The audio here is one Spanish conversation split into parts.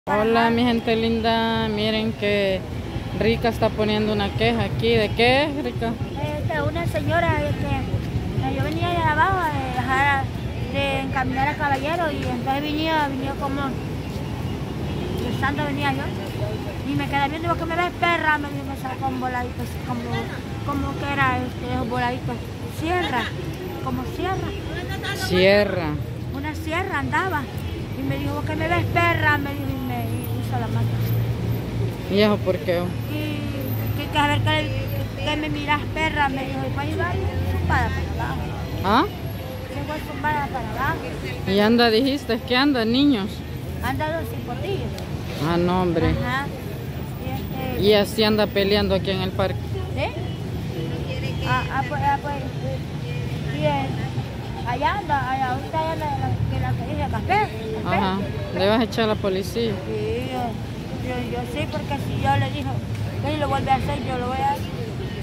Hola mi gente linda, miren que Rica está poniendo una queja aquí. ¿De qué es, Rica? Una señora yo venía de abajo de encaminar a Caballero y entonces venía como rezando venía yo y me quedé viendo que me ves perra, me dijo que sacó un voladito así como que era esos voladitos, sierra, como sierra. Sierra. Una sierra andaba y me dijo que me ves perra, me dijo y me hizo la mano. ¿Y eso por qué? Y que a ver que me miras perra, me dijo, y para ayudar zumbada para abajo. ¿Ah? Se fue zumbada para abajo. ¿Y anda, dijiste que anda, niños? Anda dos cipotillos. Ah, no, hombre. Ajá. Y así anda peleando aquí en el parque. ¿Sí? Pues. Y allá anda, ahorita allá la que dice café. Ajá. ¿Le vas a echar a la policía? Sí, yo sí, porque si yo le dije que lo vuelve a hacer, yo lo voy a hacer.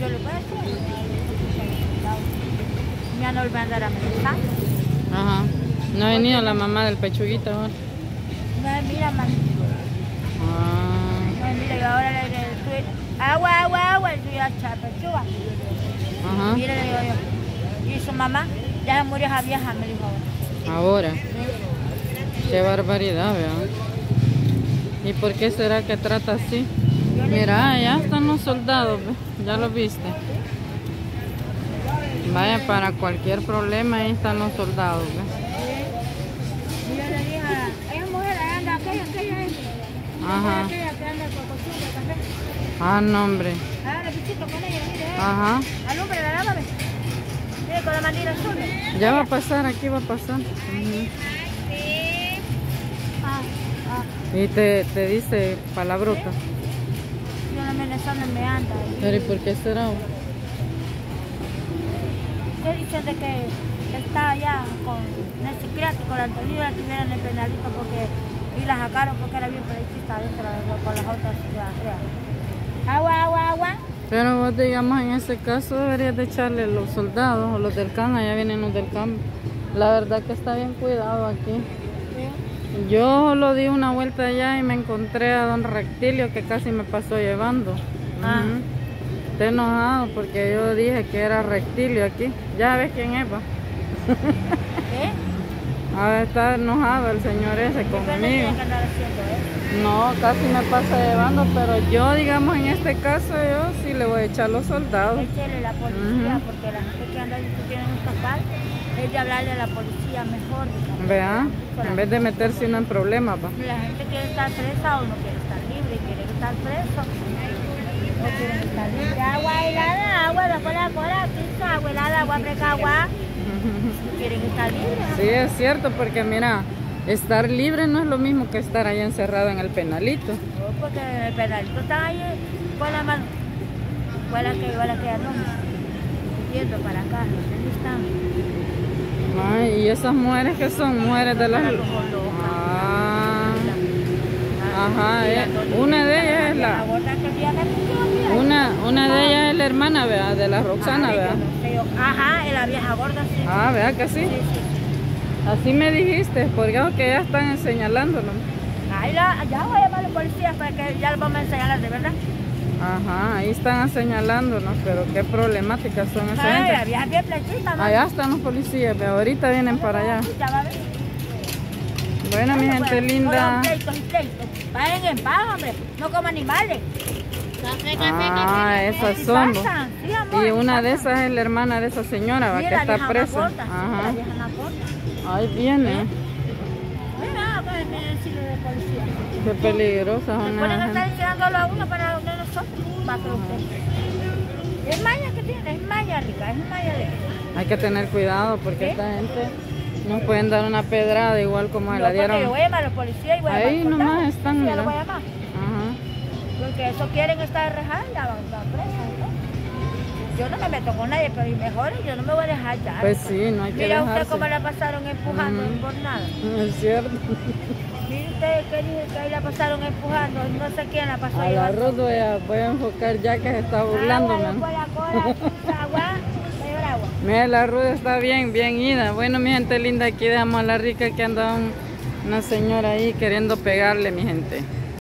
Ya no lo voy a andar amenazando. Ajá. ¿No ha venido la mamá del pechuguita ahora? No, mira, mami. Ah. No, mira, yo ahora le estoy... Agua, y estoy a echar pechuga. Ajá. Mira, le digo yo. Y su mamá, ya se murió esa vieja, me dijo ahora. Ahora. Qué barbaridad, ¿verdad? ¿Y por qué será que trata así? Mira, allá están los soldados, ¿ve? Ya lo viste. Vaya, para cualquier problema ahí están los soldados, ¿ve? Y yo le dije a esa mujer, ahí anda aquella es. Ajá. Aquella que anda con costumbre de café. Ah, no, hombre. Ahora pichito con ella, mire. Ajá. Alumbre, la lávame. Mire, con la mandila azul. Ya va a pasar, aquí va a pasar. Uh-huh. Y te dice palabrota. Yo no me ando me anda. Pero ¿y por qué será? ¿Qué dicen de que está allá con el psiquiátrico, la Antonio la tuvieron en el penalito y la sacaron porque era bien periodista adentro con las otras agua. Pero vos, digamos, en ese caso deberías de echarle los soldados o los del CAN, allá vienen los del CAN. La verdad que está bien cuidado aquí. ¿Sí? Yo lo di una vuelta allá y me encontré a don Rectilio que casi me pasó llevando. Ah. Está enojado porque yo dije que era Rectilio aquí. Ya ves quién es, va. ¿Qué? Ah, está enojado el señor ese conmigo. ¿Qué andar haciendo, No, casi me pasa llevando, pero yo, digamos, en este caso, yo sí le voy a echar los soldados. Échale la policía, porque la gente que anda discutiendo en estas partes es de hablarle a la policía mejor. Vea, en vez de meterse uno en problemas, va. La gente quiere estar presa o no quiere estar libre, quiere estar preso. No quieren estar libre. Agua helada, agua de cola, pizza, agua helada, agua fresca, agua. Quieren estar libres. Sí, es cierto, porque mira, estar libre no es lo mismo que estar ahí encerrado en el penalito. No, porque en el penalito están ahí con la mano. Igual que a Roma. Yendo para acá, ¿dónde están? Ay, ¿y esas mujeres que son? Mujeres de las... Ah, ajá, una de ellas es la... Una de ellas es la hermana, ¿verdad? De la Roxana, ¿verdad? Ajá, es la vieja gorda, sí. Ah, ¿verdad que sí? Sí. Así me dijiste, porque ya están señalándolo. Ahí ya voy a llamar a los policías para que ya los vamos a enseñar de verdad. Ajá, ahí están señalándonos, pero qué problemáticas son esas gente. gente. La vieja bien flechita, ¿no? Allá están los policías, pero ahorita vienen para allá. Ya va a ver. Bueno, mi gente linda. Pleitos. Paguen en paz, hombre. No como animales. Ah, esas son. Sí, amor, y una de esas es la hermana de esa señora, ¿va? Que está presa. Ajá. Ahí viene. Mira, decirle de policía. Qué peligrosa Se son ponen a esas estar gente. tirándolo a uno para donde nosotros. Para que usted. Es maña que tiene, es maña rica, es maña de... Hay que tener cuidado porque esta gente nos pueden dar una pedrada igual como se la dieron. Yo voy a llamar a los policías y voy a ahí llamar nomás están, sí, mira. lo voy a llamar. Ajá. Porque eso quieren estar rejadas, ya van presas, ¿no? Yo no me meto con nadie, pero mejor yo no me voy a dejar ya. Pues sí, no hay que Mira dejarse. usted cómo la pasaron empujando por nada. Es cierto. Mire usted que dije que ahí la pasaron empujando, no sé quién la pasó A la Ruth voy a enfocar ya que se está burlando. Agua. Mira, la Ruth está bien ida. Bueno, mi gente linda, aquí dejamos a la Rica que anda Una señora ahí queriendo pegarle, mi gente.